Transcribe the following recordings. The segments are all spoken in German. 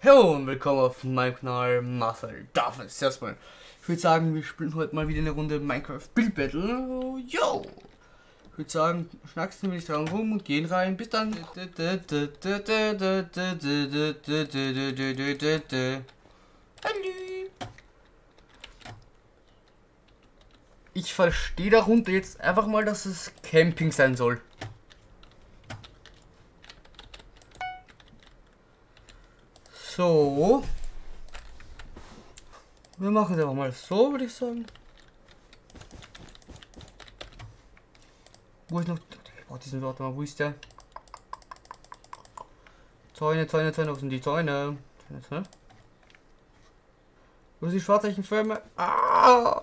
Hallo und willkommen auf meinem Kanal Marcel Davis. Erstmal, ich würde sagen, wir spielen heute mal wieder eine Runde Minecraft Build Battle. Yo! Ich würde sagen, schnacksen wir nicht dran rum und gehen rein. Bis dann. Hallo. Ich verstehe darunter jetzt einfach mal, dass es Camping sein soll. So. Wir machen es einfach mal so, würde ich sagen. Wo ist noch... Oh, diesen Wort mal, wo ist der? Zäune, wo sind die Zäune? Wo sind die Schwarzeichenfirma? Ah!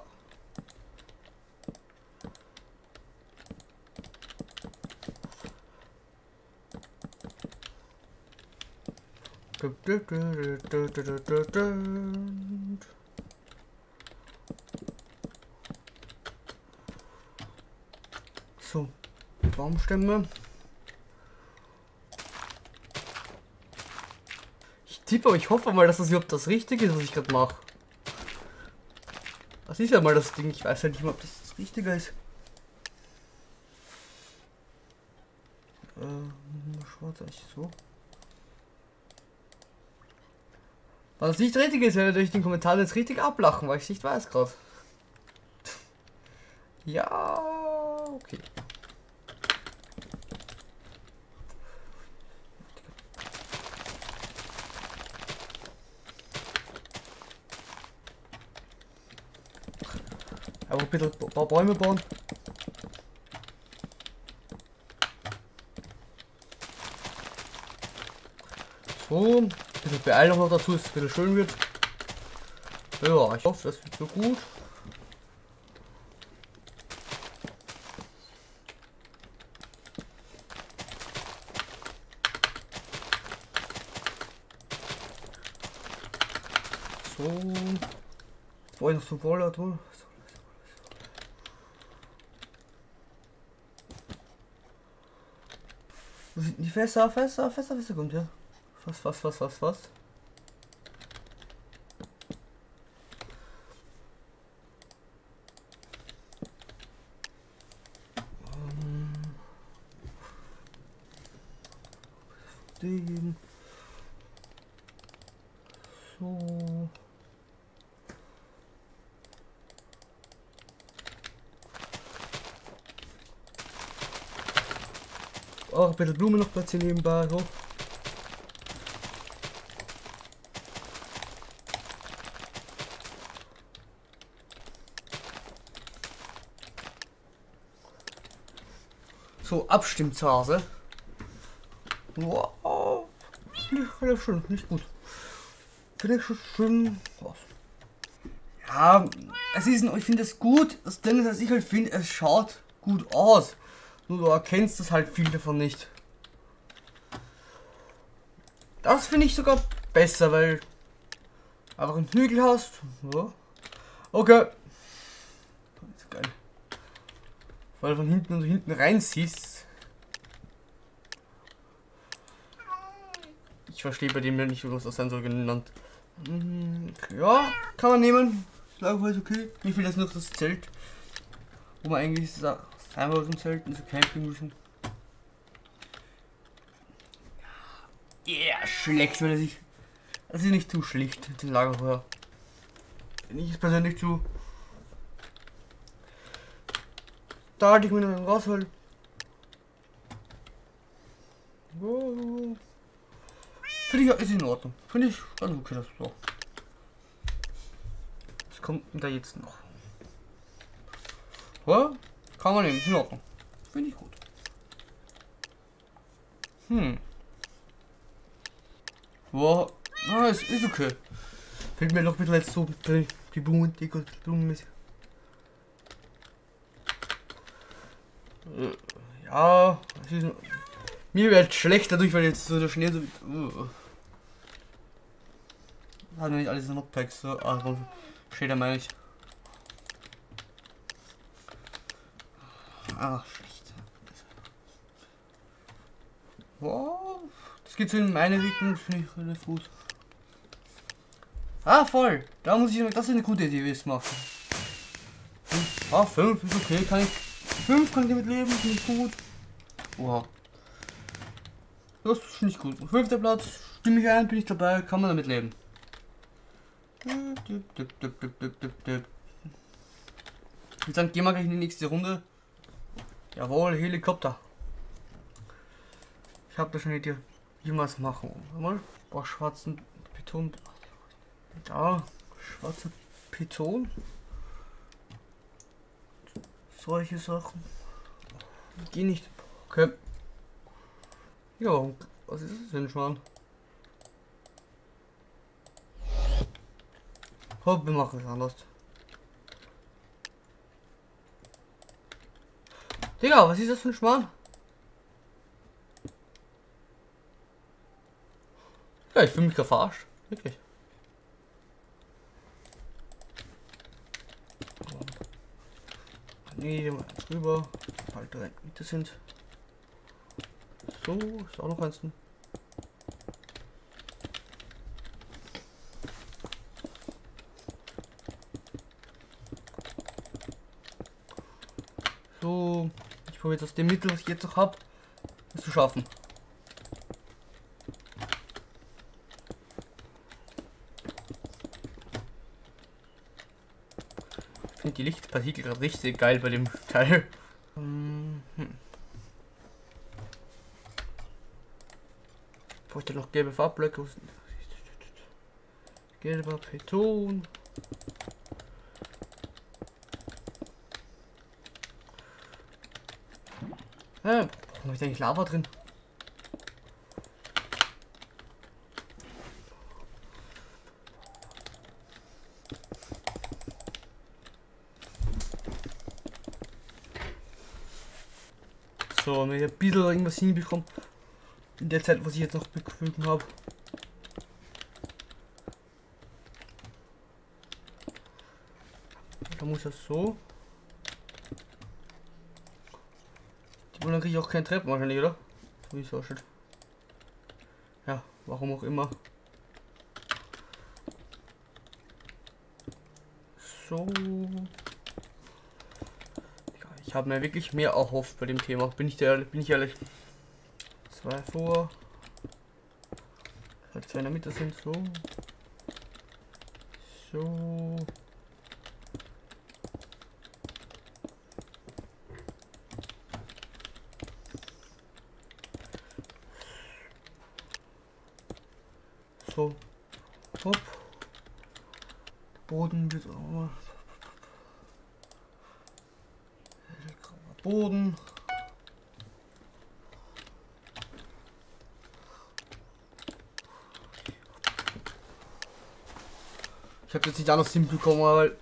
So, Baumstämme. Ich tippe, aber ich hoffe mal, dass das überhaupt das Richtige ist, was ich gerade mache. Das ist ja mal das Ding. Ich weiß halt nicht mal, ob das das Richtige ist. Schwarz eigentlich so. Was das nicht richtig ist, werde ich den Kommentar jetzt richtig ablachen, weil ich nicht weiß gerade. Ja, okay. Aber ein bisschen Bäume bauen. So, ein bisschen Beeilung noch dazu, dass es ein bisschen schön wird. Ja, ich hoffe, das wird so gut. So, jetzt wollte ich noch so Wolle tun. Wo sind die Fässer kommt ja. Was? Den. So. Auch ein bisschen Blumen noch platzieren nebenbei. So. So, Abstimmphase. Wow. Nicht schön, nicht gut. Finde ich schon schön. Ja, es ist, ich finde es gut. Das Ding ist, dass ich halt finde, es schaut gut aus. Nur du erkennst das halt viel davon nicht. Das finde ich sogar besser, weil einfach einen Hügel hast. Ja. Okay. Das ist geil. Weil du von hinten und hinten rein siehst. Ich verstehe bei dem nicht, was das sein soll genannt. Ja, kann man nehmen. Schlagholz ist okay. Mir fehlt jetzt noch das Zelt. Wo man eigentlich sein muss im Zelt und so campen müssen. Ja, schlecht, weil das ist nicht zu schlicht, das Lagerfeuer. Ich persönlich zu. Da halte ich mir noch rausholen. Oh. Finde ich, ist in Ordnung. Finde ich ganz okay, das so. Was kommt denn da jetzt noch? Ja, kann man nehmen, ist in Ordnung. Finde ich gut. Wow, es ist okay. Fehlt mir noch ein bisschen jetzt so die Blumen, die Blumenmäßig. Ja, mir wird schlecht dadurch, weil jetzt so der Schnee so. Hat mir nicht alles in Notepacks, so. Ah, Shader meine ich. Ah, schlecht. Wow, das geht so in meine Richtung, finde ich relativ gut. Ah, voll. Da muss ich, das ist eine gute Idee, wie es machen. 5 ist okay, kann ich. 5 kann ich damit leben, finde ich gut. Wow. Das finde ich gut. 5. Platz, stimme ich ein, bin ich dabei, kann man damit leben. Ich würde sagen, gehen wir gleich in die nächste Runde. Jawohl, Helikopter. Ich habe da schon eine Idee, wie wir es machen. Mal, boah, schwarzen Beton. Da, schwarzer Beton. Solche Sachen. Geh nicht. Okay. Ja, was ist das denn schon? Hopp, wir machen es anders. Digga, was ist das für ein Schmarrn? Ja, ich fühle mich gerade verarscht. Wirklich. Nee, mal eins rüber. Halt direkt Mitte sind. So, ist auch noch eins. So, ich probiere jetzt aus dem Mittel, was ich jetzt noch habe, es zu schaffen. Ich finde die Lichtpartikel gerade richtig geil bei dem Teil. Bräuchte noch gelbe Farbblöcke. Gelber Beton. Warum habe ich eigentlich Lava drin? So, wenn ich ein bisschen irgendwas hinbekomme. In der Zeit, was ich jetzt noch bequem habe. Da muss das so. Und dann kriege ich auch keinen Treppen wahrscheinlich, oder? So wie es ausschaut. Ja, warum auch immer. So. Ich habe mir wirklich mehr erhofft bei dem Thema. Bin ich ehrlich. 2 vor. Halt 2 in der Mitte sind so. So. So. Hopp. Boden wird auch mal. Boden. Ich habe jetzt nicht anders hinbekommen, weil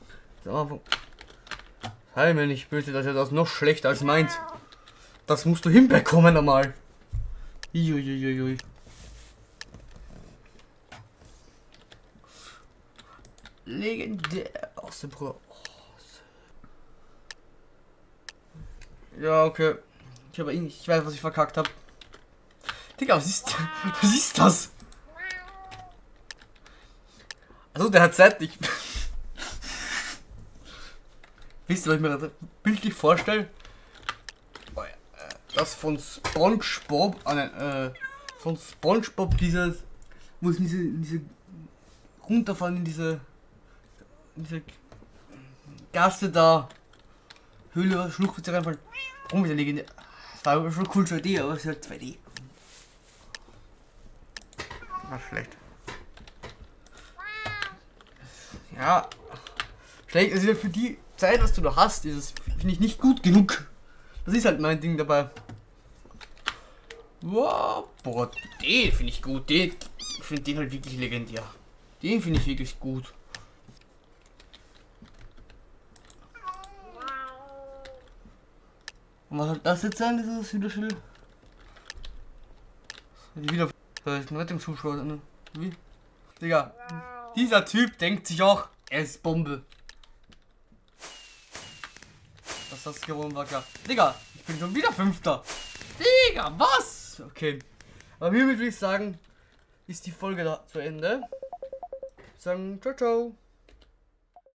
sei mir nicht böse, dass er das noch schlechter als meint. Das musst du hinbekommen einmal. Uiuiuiui. Legendär aus dem Pro. Ja, okay. Ich weiß, was ich verkackt habe. Digga, was ist das? Also der hat Zeit, ich. Wisst ihr, was ich mir bildlich vorstelle? Das von SpongeBob, von SpongeBob dieses, wo es diese runterfallen in diese Gasse da, Höhle, Schlucht reinfallen. Warum wieder legendär? Das war schon cool 2D, aber es ist halt 2D. War schlecht. Ja, schlecht, also für die Zeit, was du da hast, ist es, finde ich, nicht gut genug. Das ist halt mein Ding dabei. Wow, boah, den finde ich gut. Ich finde den halt wirklich legendär. Den finde ich wirklich gut. Und was soll das jetzt sein, dieses Hühnerschild? Wieder. Da ist ein Rettungszuschauer, ne? Wie? Digga, dieser Typ denkt sich auch, er ist Bombe. Dass das gewonnen war, klar. Digga, ich bin schon wieder Fünfter. Digga, was? Okay. Aber hiermit würde ich sagen, ist die Folge da zu Ende. sagen, ciao, ciao.